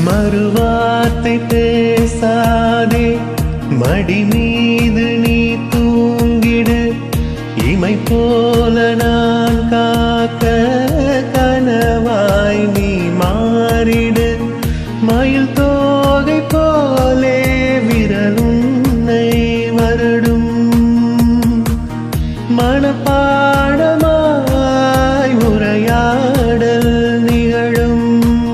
மறுவார்த்தை பேசாதே மடி மீது நீ தூங்கிடு இமை போல நான் காக்க கனவாய் நீ மாறிடு மயில் தோகை போலே விரலுன்னை வருடும் மனப்பாடமாய் உரையாடல் நிகழும்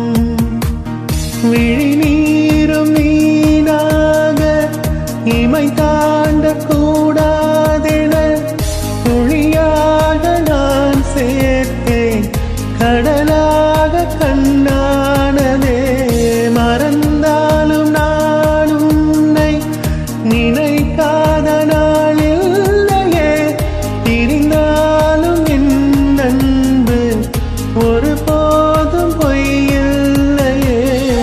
விழி நீரும் நீனாக இமை தாண்ட கூடாதென துளியாக நான் சேர்த்தேன் கடலாக கண்ணானதே மறந்தாலும் நான் உன்னை நினைக்காத நாள் இல்லையே பிரிந்தாலும் என் அன்பு ஒரு போதும் பொய்யில்லையே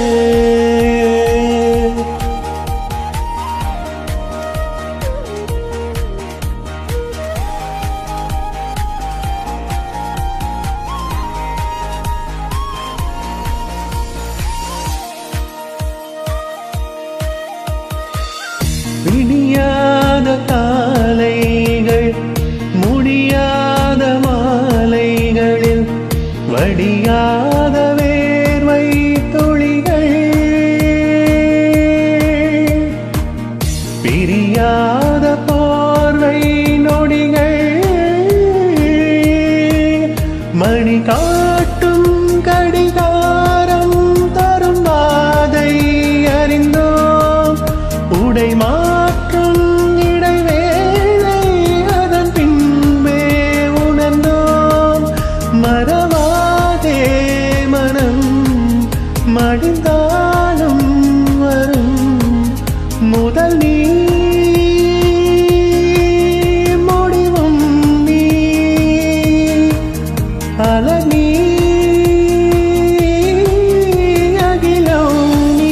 விடியாத காலைகள் முடியாத மாலைகளில் வடியாத வேர்வை துளிகள் பிரியாத போர்வை நொடிகள் மணி காட்டும் கடிகாரம் தரும் பாதை அறிந்தோம் உடை மாற்றும் இடைவேளை அதன் பின்பே உணர்ந்தோம் மறவாதே மனம் மடிந்தாலும் வரும் முதல் நீ முடிவும் நீ அழகி அகிலம் நீ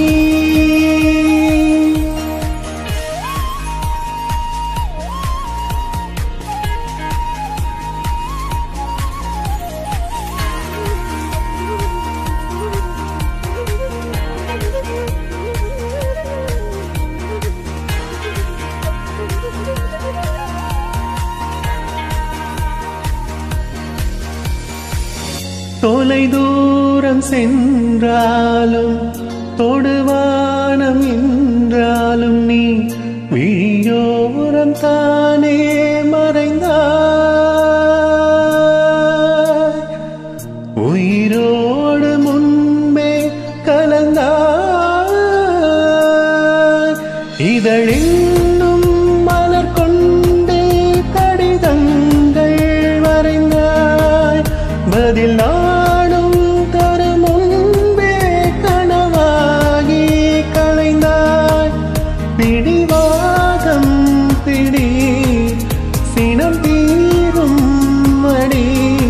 தொலை தூரம் சென்றாலும் தொடுவானம் என்றாலும் நீ விழியோரம் தானே மறைந்தாய் உயிரோடு முன்பே கலந்தாய் இதழின்னும் மலர் கொண்டு கடிதங்கள் வரைந்தாய் பதில் நாடும் தரும் முன்பே கனவாகி கலைந்தாய் பிடிவாதம் பிடி சினம் தீரும் மடி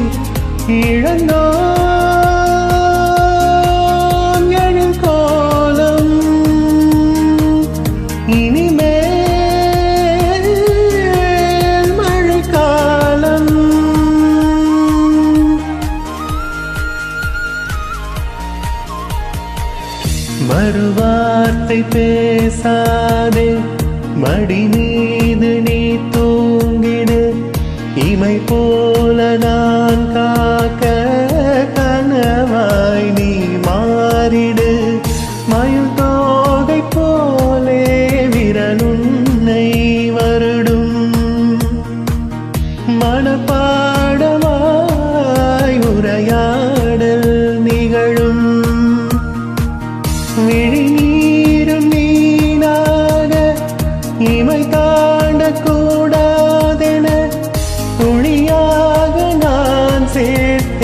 இழந்தோம் எழில் கோலம் இனிமேல் மழைக்காலம் மறுவார்த்தை பேசாதே மடி மீது நீ தூங்கிடு இமை போல நான் காக்க கனவாய் நீ மாறிடு மயில் தோகை போலே விரலுன்னை வருடும் மனப்பாடமாய் உரையாடல் நிகழும் விழி நீரும் நீனாக இமை தாண்ட கூடாதென துளியாக நான் சேர்த்தேன்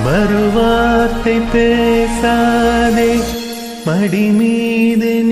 மறுவார்த்தை பேசாதே மடி மீது